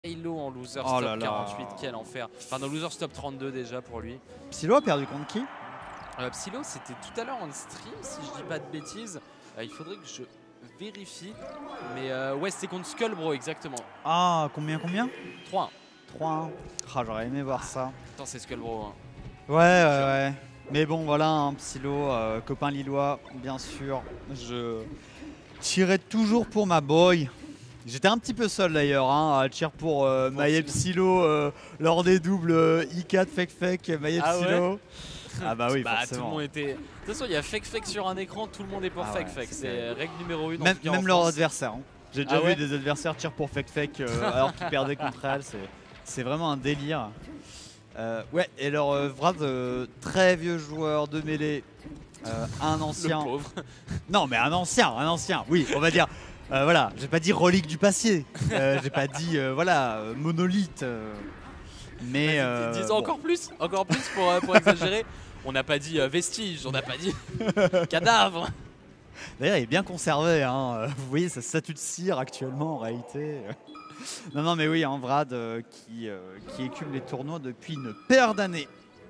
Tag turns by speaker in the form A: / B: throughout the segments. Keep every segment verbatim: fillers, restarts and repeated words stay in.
A: Halo en loser
B: oh
A: stop
B: là là.
A: quarante-huit, quel enfer. Enfin, dans loser stop trente-deux déjà pour lui.
B: Psylo a perdu contre qui?
A: euh, Psylo, c'était tout à l'heure en stream, si je dis pas de bêtises. Euh, il faudrait que je vérifie. Mais euh, ouais, c'était contre Skullbro, exactement.
B: Ah, combien, combien?
A: trois un.
B: trois un. Ah, j'aurais aimé voir ça.
A: Attends, c'est Skullbro. Hein.
B: Ouais, ouais, ouais. Mais bon, voilà, un Psylo, euh, copain lillois, bien sûr. Je tirais toujours pour ma boy. J'étais un petit peu seul d'ailleurs hein, à cheer pour euh, Maïe Psylo euh, lors des doubles euh, I quatre Fake Fake Maïe
A: Ah
B: Psylo.
A: ouais.
B: Ah bah oui,
A: bah,
B: forcément.
A: tout le monde était... De toute façon, il y a Fake Fake sur un écran, tout le monde est pour
B: ah
A: Fake
B: ouais,
A: Fake.
B: C'est
A: C'est règle numéro une.
B: Même,
A: en
B: même leur adversaire. Hein. J'ai déjà
A: ah
B: vu
A: ouais
B: des adversaires cheer pour Fake Fake euh, alors qu'ils perdaient contre elle. C'est vraiment un délire. Euh, ouais, et alors euh, Vrad, euh, très vieux joueur de mêlée, euh, un ancien.
A: Le pauvre.
B: Non, mais un ancien, un ancien, oui, on va dire. Euh, voilà, j'ai pas dit relique du passé, euh, j'ai pas dit euh, voilà euh, monolithe, euh, mais euh,
A: disons
B: bon.
A: encore plus, encore plus pour, euh, pour exagérer. On n'a pas dit euh, vestige, on n'a pas dit cadavre.
B: D'ailleurs, il est bien conservé, hein. Vous voyez sa statue de cire actuellement en réalité. Non, non, mais oui, hein, Vrad euh, qui, euh, qui écume les tournois depuis une paire d'années.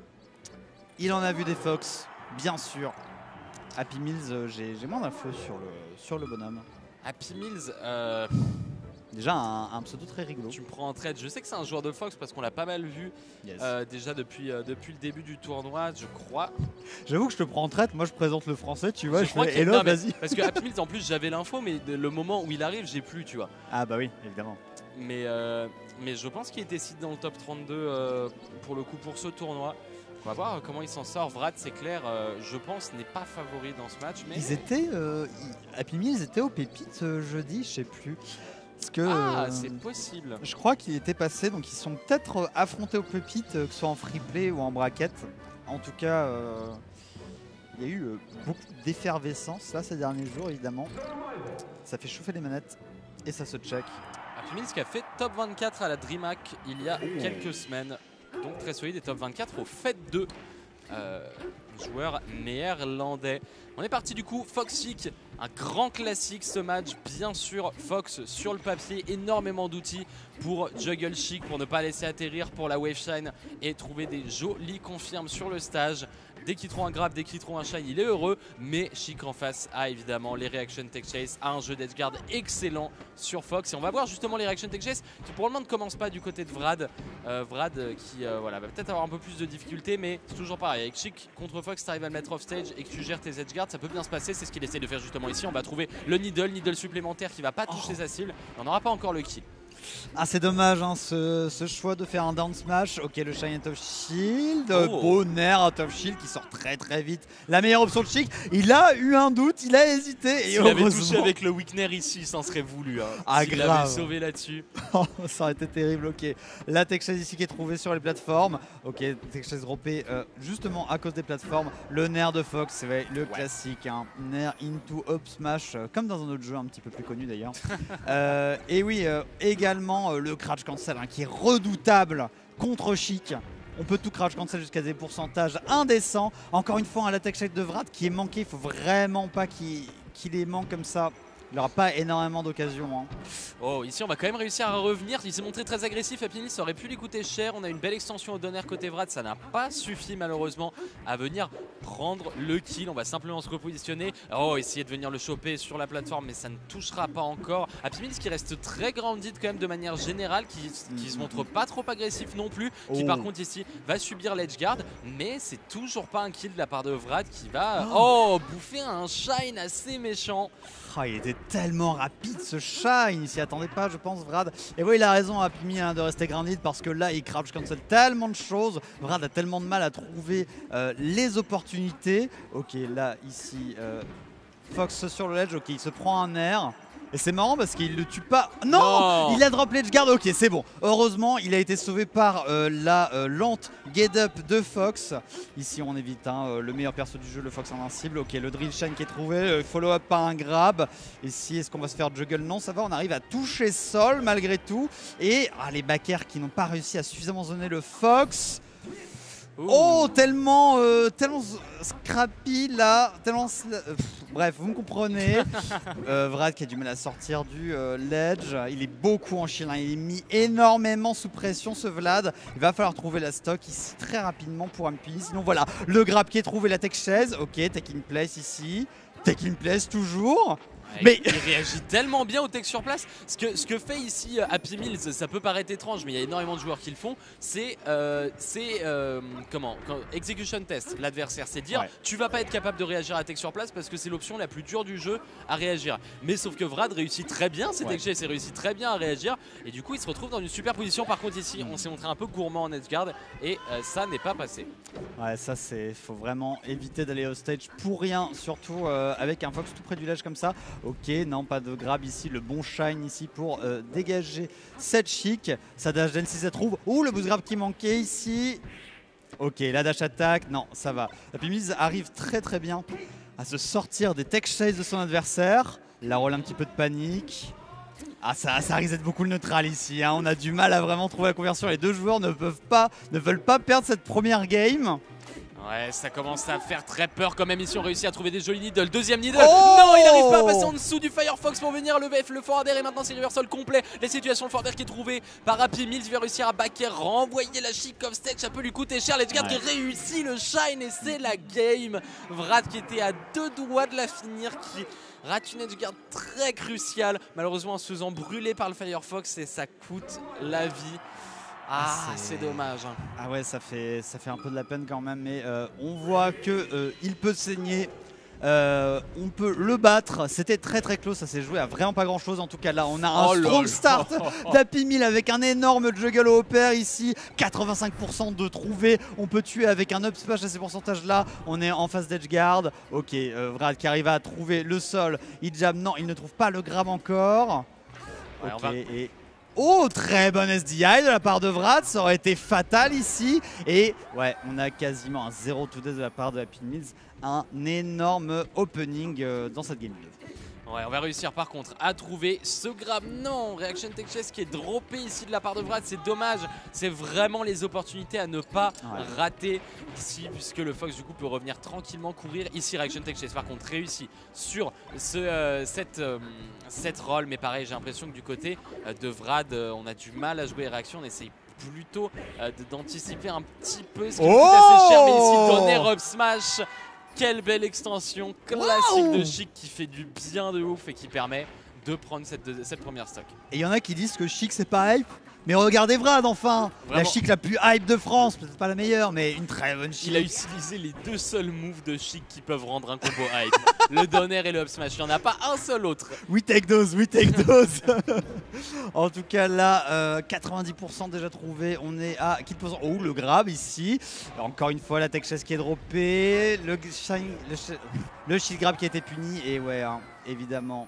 B: Il en a vu des Fox, bien sûr. Happy Meals, euh, j'ai moins d'infos sur le, sur le bonhomme.
A: Happy Meals, euh...
B: déjà un, un pseudo très rigolo.
A: Tu me prends en traite. Je sais que c'est un joueur de Fox parce qu'on l'a pas mal vu
B: yes.
A: euh, déjà depuis, euh, depuis le début du tournoi, je crois.
B: J'avoue que je te prends en traite. Moi, je présente le français, tu vois. Je, je
A: crois
B: fais hello, vas-y.
A: Parce que Happy Meals, en plus, j'avais l'info, mais le moment où il arrive, j'ai plus, tu vois.
B: Ah bah oui, évidemment.
A: Mais, euh, mais je pense qu'il était cité dans le top trente-deux euh, pour le coup pour ce tournoi. On va voir comment il s'en sort. Vrad, c'est clair, euh, je pense, n'est pas favori dans ce match. Mais...
B: Ils étaient, euh, Happy Meals, ils étaient au Pépite euh, jeudi, je sais plus. Parce que,
A: ah,
B: euh,
A: c'est possible.
B: Je crois qu'il était passé, donc ils sont peut-être affrontés au Pépite, euh, que ce soit en free play ou en bracket. En tout cas, euh, il y a eu euh, beaucoup d'effervescence là ces derniers jours, évidemment. Ça fait chauffer les manettes et ça se check.
A: Happy Meals qui a fait top vingt-quatre à la DreamHack il y a oh. quelques semaines. Donc très solide et top vingt-quatre au fait de euh, joueur néerlandais. On est parti du coup, Fox Chic, un grand classique ce match. Bien sûr, Fox sur le papier, énormément d'outils pour juggle Chic, pour ne pas laisser atterrir pour la wave shine et trouver des jolis confirmes sur le stage. Dès qu'il trouve un grab, dès qu'il trouve un shine, il est heureux. Mais Chic en face a évidemment les reaction tech chase, a un jeu d'edgeguard excellent sur Fox. Et on va voir justement les reaction tech chase qui pour le moment ne commencent pas du côté de Vrad. Euh, Vrad qui euh, voilà, va peut-être avoir un peu plus de difficultés, mais c'est toujours pareil. Avec Chic contre Fox, tu arrives à le mettre off stage et que tu gères tes edgeguards, ça peut bien se passer. C'est ce qu'il essaie de faire justement ici. On va trouver le needle, needle supplémentaire qui va pas toucher oh. sa cible. On n'aura pas encore le kill.
B: Ah, c'est dommage hein, ce, ce choix de faire un down smash. Ok, le shine est off shield.
A: Oh.
B: Beau nerf out of shield qui sort très très vite. La meilleure option de Chic. Il a eu un doute, il a hésité.
A: S'il avait touché avec le weakner ici, il s'en serait voulu. Hein.
B: Ah,
A: S'il
B: grave.
A: l'avait sauvé là-dessus.
B: Ça aurait été terrible. Ok, la tech chase ici qui est trouvée sur les plateformes. Ok, tech chase droppée euh, justement à cause des plateformes. Le nerf de Fox, c'est vrai, le ouais. classique. Hein. Nerf into up smash, euh, comme dans un autre jeu un petit peu plus connu d'ailleurs. euh, et oui, euh, également. Euh, le crouch cancel hein, qui est redoutable contre Chic. On peut tout crouch cancel jusqu'à des pourcentages indécents. Encore une fois, un attack shake de Vrad qui est manqué. Il faut vraiment pas qu'il qu'il les manque comme ça. Il n'aura pas énormément d'occasions. Hein.
A: Oh, ici on va quand même réussir à revenir. Il s'est montré très agressif. Happy Meals, ça aurait pu lui coûter cher. On a une belle extension au donner côté Vrad. Ça n'a pas suffi malheureusement à venir prendre le kill. On va simplement se repositionner. Oh, essayer de venir le choper sur la plateforme, mais ça ne touchera pas encore. Happy Meals qui reste très grounded quand même de manière générale, qui, qui se montre pas trop agressif non plus. Oh. Qui par contre ici va subir l'edge guard, mais c'est toujours pas un kill de la part de Vrad qui va oh, oh bouffer un shine assez méchant.
B: Oh, il était tellement rapide ce shine, il s'y attendait pas je pense Vrad. Et oui il a raison Happy Meals hein, de rester grounded parce que là il crouch cancel tellement de choses. Vrad a tellement de mal à trouver euh, les opportunités. Ok là ici euh, Fox sur le ledge, ok il se prend un air. Et c'est marrant parce qu'il le tue pas. Non, non. Il a drop l'edge guard. Ok, c'est bon. Heureusement, il a été sauvé par euh, la euh, lente get up de Fox. Ici, on évite hein, le meilleur perso du jeu, le Fox invincible. Ok, le drill shine qui est trouvé. Le follow up par un grab. Ici, est-ce qu'on va se faire juggle? Non, ça va. On arrive à toucher sol malgré tout. Et ah, les backers qui n'ont pas réussi à suffisamment zoner le Fox.
A: Ouh.
B: Oh, tellement, euh, tellement scrappy là, tellement... euh, pff, bref, vous me comprenez. euh, Vrad qui a du mal à sortir du euh, ledge, il est beaucoup en shield, hein. Il est mis énormément sous pression ce Vlad. Il va falloir trouver la stock ici très rapidement pour un P. Sinon voilà, le grab qui est trouvé, la tech chaise. Ok, take in place ici, take in place toujours.
A: Mais il réagit tellement bien au tech sur place. Ce que, ce que fait ici euh, Happy Meals, ça peut paraître étrange, mais il y a énormément de joueurs qui le font. C'est euh, euh, comment quand, execution test l'adversaire, c'est dire ouais. tu vas pas être capable de réagir à tech sur place parce que c'est l'option la plus dure du jeu à réagir. Mais sauf que Vrad réussit très bien, c'est ouais. tech chase réussit très bien à réagir et du coup il se retrouve dans une super position. Par contre ici, on s'est montré un peu gourmand en edgeguard et euh, ça n'est pas passé.
B: Ouais, ça c'est, faut vraiment éviter d'aller au stage pour rien, surtout euh, avec un Fox tout près du ledge comme ça. Ok, non, pas de grab ici, le bon shine ici pour euh, dégager cette chic. Sa dash dance si ça trouve. Ouh, le boost grab qui manquait ici. Ok, la dash attack, non, ça va. La Pimiz arrive très très bien à se sortir des tech chases de son adversaire. La roll un petit peu de panique. Ah, ça, ça risque d'être beaucoup le neutral ici, hein. On a du mal à vraiment trouver la conversion. Les deux joueurs ne peuvent pas, ne veulent pas perdre cette première game.
A: Ouais, ça commence à faire très peur quand même ici. On réussit à trouver des jolis needles. Deuxième needle.
B: Oh
A: non, il n'arrive pas à passer en dessous du Firefox pour venir le V F, le forwarder. Et maintenant, c'est reversal complet. La situation, le forwarder qui est trouvé par Happy Meals. Il va réussir à backer, renvoyer la chic off stage. Ça peut lui coûter cher. L'edgeguard ouais. qui réussit le shine et c'est la game. Vrad qui était à deux doigts de la finir, qui rate une edgeguard très cruciale. Malheureusement, en se faisant brûler par le Firefox et ça coûte la vie. Ah, c'est dommage.
B: Ah ouais, ça fait, ça fait un peu de la peine quand même, mais euh, on voit qu'il euh, peut saigner. Euh, on peut le battre. C'était très très close, ça s'est joué à vraiment pas grand chose. En tout cas là on a un oh strong start d'Happy Meal avec un énorme juggle au pair ici. quatre-vingt-cinq pour cent de trouver. On peut tuer avec un up smash à ces pourcentages là. On est en face d'edgeguard. Ok, euh, Vrad qui arrive à trouver le sol. Il jam, non il ne trouve pas le grab encore.
A: Ouais,
B: ok
A: va...
B: et... Oh, très bonne S D I de la part de Vrad, ça aurait été fatal ici. Et ouais, on a quasiment un zéro to death de la part de Happy Meals. Un énorme opening euh, dans cette game deux.
A: Ouais, on va réussir par contre à trouver ce grab. Non, Reaction Tech Chase qui est droppé ici de la part de Vrad, c'est dommage. C'est vraiment les opportunités à ne pas ouais. rater ici, puisque le Fox du coup peut revenir tranquillement courir. Ici, Reaction Tech Chase par contre réussit sur ce, euh, cette, euh, cette roll. Mais pareil, j'ai l'impression que du côté euh, de Vrad, euh, on a du mal à jouer réaction. On essaye plutôt euh, d'anticiper un petit peu ce qui oh coûte assez cher. Mais ici, donner up smash. Quelle belle extension classique wow de Chic qui fait du bien de ouf et qui permet de prendre cette, de, cette première stock.
B: Et il y en a qui disent que Chic c'est pas hype, mais regardez Vrad enfin. Vraiment. La Chic la plus hype de France, peut-être pas la meilleure, mais une très bonne Chic.
A: Il a utilisé les deux seuls moves de Chic qui peuvent rendre un combo hype. Le donner et le up smash, il n'y en a pas un seul autre.
B: We take those, we take those. En tout cas là, euh, quatre-vingt-dix pour cent déjà trouvé, on est à kill posant. Oh, le grab ici. Alors, encore une fois la tech chase qui est droppée, le, shine, le, le shield grab qui a été puni et ouais, hein, évidemment.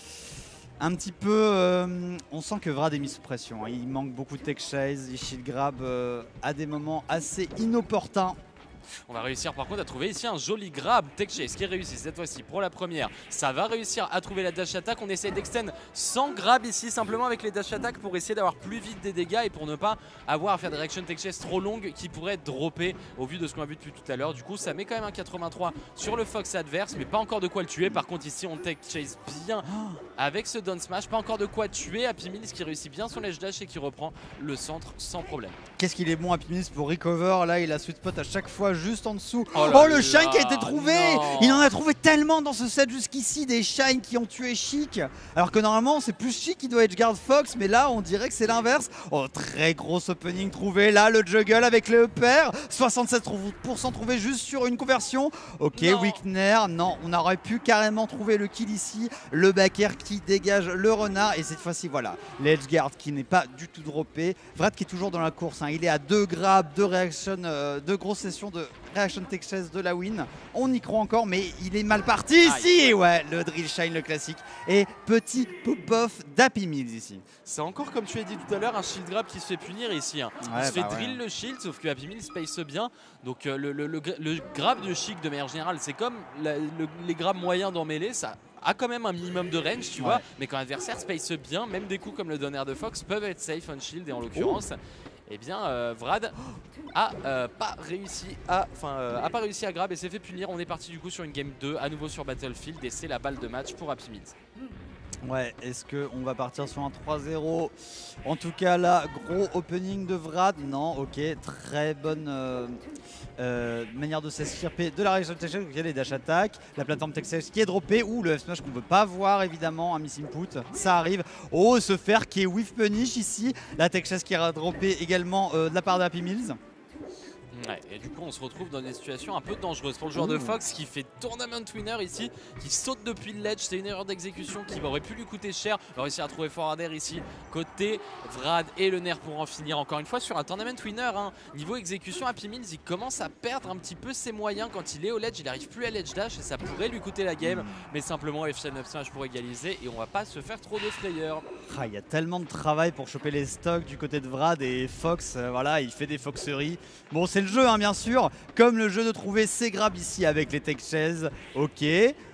B: Un petit peu, euh, on sent que Vrad est mis sous pression, hein. Il manque beaucoup de tech chase, il shield grab euh, à des moments assez inopportuns.
A: On va réussir par contre à trouver ici un joli grab tech chase qui est réussi cette fois-ci pour la première. Ça va réussir à trouver la dash attack. On essaie d'extend sans grab ici, simplement avec les dash attack pour essayer d'avoir plus vite des dégâts et pour ne pas avoir à faire des reaction tech chase trop longues qui pourraient dropper au vu de ce qu'on a vu depuis tout à l'heure. Du coup ça met quand même un quatre-vingt-trois sur le Fox adverse, mais pas encore de quoi le tuer. Par contre ici on tech chase bien avec ce down smash, pas encore de quoi tuer Happy Meals qui réussit bien son ledge dash et qui reprend le centre sans problème.
B: Qu'est-ce qu'il est bon Happy Meals pour recover, là il a sweet spot à chaque fois juste en dessous. Oh, oh le shine qui a été trouvé. Non. Il en a trouvé tellement dans ce set jusqu'ici, des shines qui ont tué Chic. Alors que normalement c'est plus Chic qui doit edgeguard Fox, mais là on dirait que c'est l'inverse. Oh très gros opening trouvé, là le juggle avec le pair. soixante-sept pour cent trouvé juste sur une conversion. Ok, non. Wickner, non, on aurait pu carrément trouver le kill ici. Le backer qui dégage le renard et cette fois-ci voilà, l'edgeguard qui n'est pas du tout droppé. Vrad qui est toujours dans la course, hein. Il est à deux grabs, deux réactions, euh, deux grosses sessions de Reaction Tech Chase de la win. On y croit encore, mais il est mal parti ici. Et ouais, le drill shine, le classique. Et petit pop-off d'Happy Meals ici.
A: C'est encore comme tu as dit tout à l'heure, un shield grab qui se fait punir ici. Hein. Ouais, il se bah fait drill ouais. le shield, sauf que Happy Meals space bien. Donc euh, le, le, le, le grab de Chic de manière générale, c'est comme la, le, les grabs moyens dans Melee, ça a quand même un minimum de range, tu ouais. vois. Mais quand l'adversaire space bien, même des coups comme le donner de Fox peuvent être safe on shield et en l'occurrence. Oh. eh bien euh, Vrad a euh, pas réussi à enfin euh, a pas réussi à grab et s'est fait punir. On est parti du coup sur une game deux à nouveau sur Battlefield et c'est la balle de match pour Happy Meals.
B: Ouais, est-ce qu'on va partir sur un trois zéro? En tout cas là, gros opening de Vrad. Non, ok, très bonne euh, euh, manière de s'estirper de la réaction de Tech. Il y a les dash attack, la plateforme Tech qui est droppée, ou le F-Smash qu'on ne veut pas voir évidemment, un miss input, ça arrive. Oh, ce fer qui est whiff punish ici, la Tech qui a droppé également euh, de la part de Happy Meals.
A: Ouais, et du coup on se retrouve dans des situations un peu dangereuses pour le joueur Ouh. de Fox qui fait tournament winner ici, qui saute depuis le ledge. C'est une erreur d'exécution qui aurait pu lui coûter cher. Il va réussir à trouver Forwarder ici côté Vrad et le nerf pour en finir encore une fois sur un tournament winner hein. Niveau exécution, Happy Meals il commence à perdre un petit peu ses moyens quand il est au ledge. Il n'arrive plus à ledge dash et ça pourrait lui coûter la game, mais simplement F F Smash pour égaliser et on va pas se faire trop de frayeur.
B: Ah, il y a tellement de travail pour choper les stocks du côté de Vrad et Fox, euh, voilà, il fait des foxeries. Bon, c'est le jeu hein, bien sûr, comme le jeu de trouver ses grabs ici avec les Tech Chase. Ok,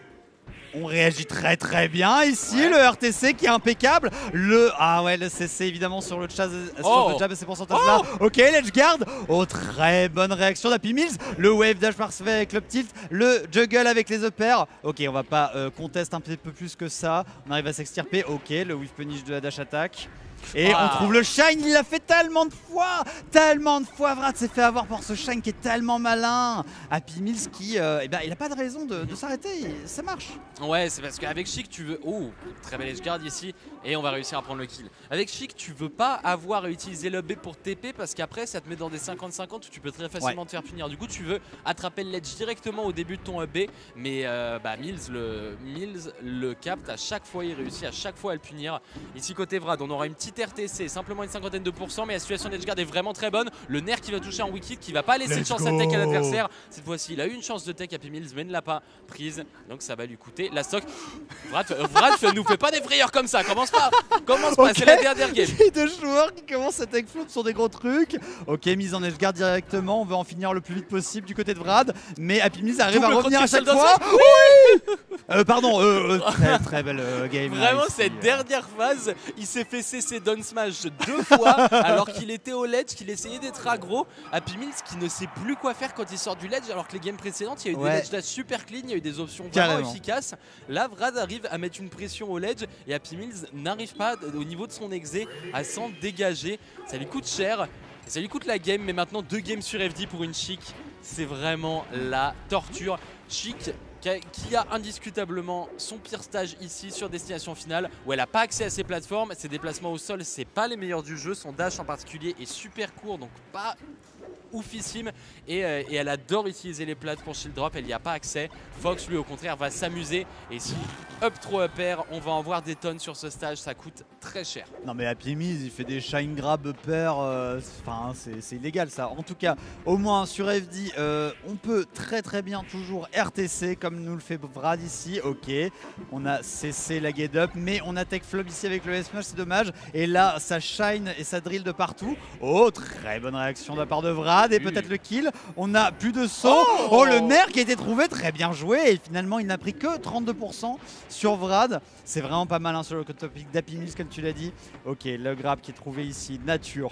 B: on réagit très très bien ici, ouais. Le R T C qui est impeccable. Le ah ouais, le C C évidemment sur le chaz, oh. Sur le jab et ces pourcentages là. Oh. Ok, l'edge guard. Oh, très bonne réaction d'Happy Meals. Le wave dash parfait avec le tilt, le juggle avec les uppers. Ok, on va pas euh, contester un petit peu plus que ça. On arrive à s'extirper. Ok, le whiff punish de la dash attack. Et ah. on trouve le shine, il l'a fait tellement de fois, tellement de fois. Vrad s'est fait avoir par ce shine qui est tellement malin. Happy Meals qui, euh, eh ben, il a pas de raison de, de s'arrêter, ça marche.
A: Ouais, c'est parce qu'avec Chic tu veux, oh, très belle edge guard ici et on va réussir à prendre le kill. Avec Chic tu veux pas avoir à utiliser le B pour T P parce qu'après ça te met dans des cinquante cinquante où tu peux très facilement ouais. te faire punir. Du coup tu veux attraper le ledge directement au début de ton B, mais euh, bah, Meals, le, Meals le capte à chaque fois, il réussit à chaque fois à le punir. Ici côté Vrad on aura une petite R T C, simplement une cinquantaine de pourcents, mais la situation d'Edgeguard est vraiment très bonne. Le nerf qui va toucher en wicked, qui va pas laisser
B: Let's
A: de chance
B: go.
A: à tech à l'adversaire. Cette fois-ci, il a eu une chance de tech, Happy Meals, mais ne l'a pas prise. Donc ça va lui coûter la stock. Vrad, Vrad nous fait pas des frayeurs comme ça. Commence pas. Commence pas, okay. C'est la dernière game.
B: Les deux joueurs qui commencent à tech flop sur des gros trucs. Ok, mise en Edgeguard directement. On veut en finir le plus vite possible du côté de Vrad. Mais Happy Meals arrive Double à revenir à chaque fois. Oui euh, pardon, euh, euh, très très belle euh, game.
A: Vraiment,
B: là, ici,
A: cette
B: euh...
A: dernière phase, il s'est fait cesser Down Smash deux fois alors qu'il était au ledge, qu'il essayait d'être aggro. Happy Meals qui ne sait plus quoi faire quand il sort du ledge, alors que les games précédentes, il y a eu ouais. des ledge dash super clean, il y a eu des options vraiment Carrément. efficaces. Là, Vrad arrive à mettre une pression au ledge et Happy Meals n'arrive pas au niveau de son exé à s'en dégager. Ça lui coûte cher. Ça lui coûte la game, mais maintenant deux games sur F D pour une Chic, c'est vraiment la torture. Chic qui a indiscutablement son pire stage ici sur Destination Finale, où elle n'a pas accès à ses plateformes. Ses déplacements au sol, c'est pas les meilleurs du jeu. Son dash en particulier est super court, donc pas oufissime, et, euh, et elle adore utiliser les plates pour shield drop. Elle n'y a pas accès. Fox lui au contraire va s'amuser, et si up throw up air, on va en voir des tonnes sur ce stage, ça coûte très cher.
B: Non mais Happy Meals il fait des shine grab up air, enfin euh, c'est illégal ça. En tout cas au moins sur F D euh, on peut très très bien toujours R T C comme nous le fait Vrad ici. Ok, on a cessé la get up, mais on a tech flop ici avec le S-Smash, c'est dommage. Et là ça shine et ça drill de partout. Oh, très bonne réaction de la part de Vrad. Et peut-être le kill. On a plus de saut. Oh, oh, le nerf qui a été trouvé, très bien joué. Et finalement, il n'a pris que trente-deux pour cent sur Vrad. C'est vraiment pas malin sur le topic d'Happy Meals, comme tu l'as dit. Ok, le grab qui est trouvé ici, nature.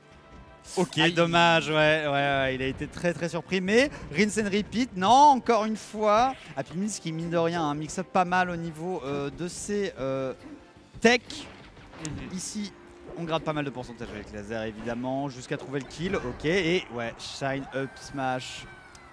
B: Ok, Aïe. dommage, ouais, ouais, ouais, il a été très très surpris. Mais rinse and repeat, non, encore une fois. Happy Meals qui, mine de rien, un mix-up pas mal au niveau euh, de ses euh, tech. Mm-hmm. Ici. On gratte pas mal de pourcentage avec laser évidemment, jusqu'à trouver le kill, ok, et ouais, shine up smash.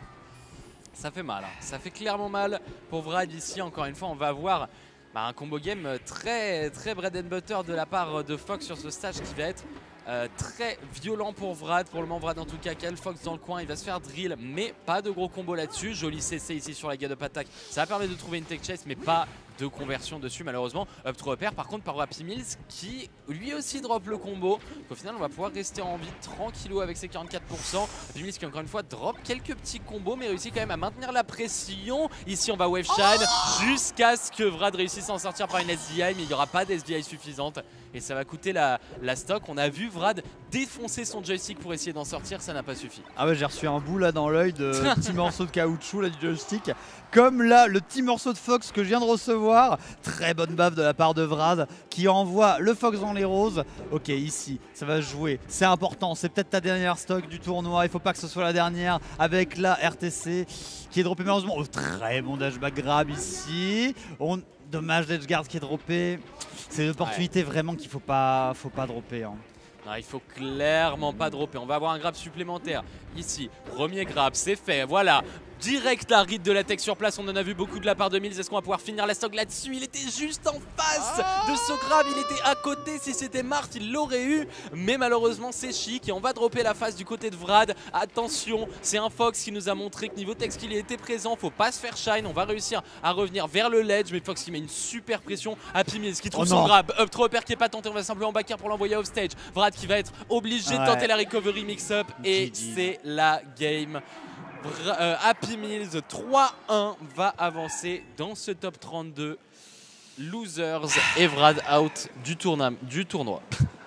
A: Ça fait mal, hein. Ça fait clairement mal pour Vrad ici, encore une fois on va avoir bah, un combo game très très bread and butter de la part de Fox sur ce stage qui va être Euh, très violent pour Vrad. Pour le moment Vrad en tout cas, Cal Fox dans le coin, il va se faire drill, mais pas de gros combo là-dessus. Joli C C ici sur la get up attack, ça va permettre de trouver une tech chase, mais pas de conversion dessus malheureusement. Up throw up air par contre par Happy Meals qui lui aussi drop le combo. Donc, au final on va pouvoir rester en vie tranquillou avec ses quarante-quatre pour cent. Happy Meals qui encore une fois drop quelques petits combos, mais réussit quand même à maintenir la pression. Ici on va wave shine oh jusqu'à ce que Vrad réussisse à en sortir par une S D I, mais il n'y aura pas d'S D I suffisante et ça va coûter la, la stock. On a vu Vrad défoncer son joystick pour essayer d'en sortir, ça n'a pas suffi.
B: Ah ouais, j'ai reçu un bout là dans l'œil de petit morceau de caoutchouc là du joystick, comme là le petit morceau de Fox que je viens de recevoir. voir. Très bonne baffe de la part de Vrad qui envoie le Fox dans les roses. Ok, ici, ça va se jouer. C'est important, c'est peut-être ta dernière stock du tournoi. Il faut pas que ce soit la dernière avec la R T C qui est droppée malheureusement. Oh, très bon dashback grab ici. On... Dommage d'Edgeguard qui est droppé. C'est une opportunité ouais. vraiment qu'il faut pas, faut pas dropper. Hein.
A: Non, il faut clairement pas dropper. On va avoir un grab supplémentaire ici. Premier grab, c'est fait. Voilà. Direct la read de la tech sur place, on en a vu beaucoup de la part de Mills. Est-ce qu'on va pouvoir finir la stock là-dessus? Il était juste en face de ce grab, il était à côté. Si c'était Mart, il l'aurait eu. Mais malheureusement, c'est Chic et on va dropper la face du côté de Vrad. Attention, c'est un Fox qui nous a montré que niveau tech skill, il était présent. Faut pas se faire shine. On va réussir à revenir vers le ledge. Mais Fox qui met une super pression. Happy Mills qui trouve oh son grab. Up throw upper qui est pas tenté. On va simplement backer pour l'envoyer off stage. Vrad qui va être obligé ouais. de tenter la recovery mix-up. Et c'est la game. Euh, Happy Mills trois un va avancer dans ce top trente-deux. Losers et Vrad out du, du tournoi.